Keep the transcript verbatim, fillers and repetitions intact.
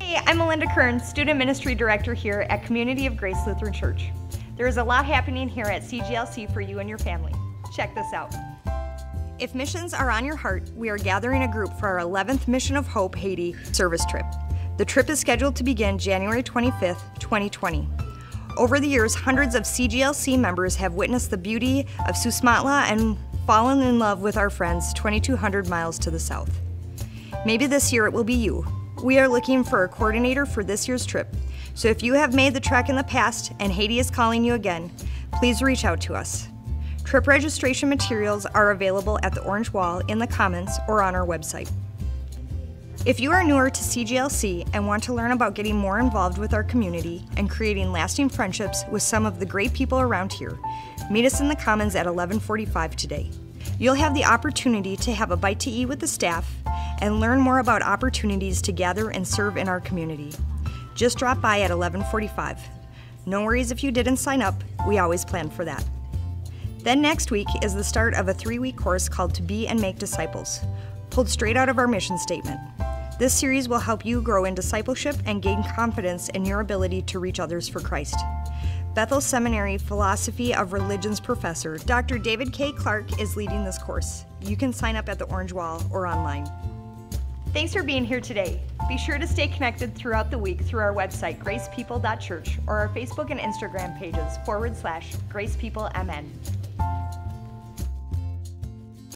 Hey, I'm Melinda Kern, Student Ministry Director here at Community of Grace Lutheran Church. There is a lot happening here at C G L C for you and your family. Check this out. If missions are on your heart, we are gathering a group for our eleventh Mission of Hope Haiti service trip. The trip is scheduled to begin January twenty-fifth, twenty twenty. Over the years, hundreds of C G L C members have witnessed the beauty of Susmatla and fallen in love with our friends twenty-two hundred miles to the south. Maybe this year it will be you. We are looking for a coordinator for this year's trip, so if you have made the trek in the past and Haiti is calling you again, please reach out to us. Trip registration materials are available at the orange wall in the comments or on our website. If you are newer to C G L C and want to learn about getting more involved with our community and creating lasting friendships with some of the great people around here, meet us in the Commons at eleven forty-five today. You'll have the opportunity to have a bite to eat with the staff and learn more about opportunities to gather and serve in our community. Just drop by at eleven forty-five. No worries if you didn't sign up, we always plan for that. Then next week is the start of a three-week course called To Be and Make Disciples, pulled straight out of our mission statement. This series will help you grow in discipleship and gain confidence in your ability to reach others for Christ. Bethel Seminary Philosophy of Religions professor, Doctor David K. Clark, is leading this course. You can sign up at the orange wall or online. Thanks for being here today. Be sure to stay connected throughout the week through our website, grace people dot church, or our Facebook and Instagram pages, forward slash gracepeoplemn.